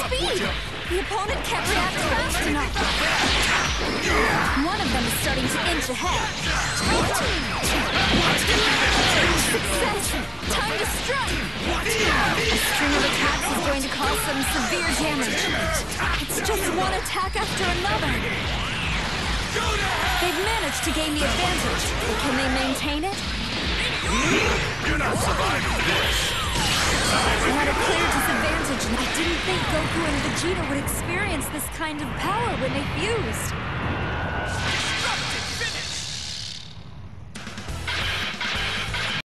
speed! The opponent can't react fast enough. One of them is starting to inch ahead. Success! Time to strike! A string of attacks is going to cause some severe damage. It's just one attack after another. They've managed to gain the advantage, but can they maintain it? You're not surviving this! They had a clear disadvantage, and I didn't think Goku and Vegeta would experience this kind of power when they fused.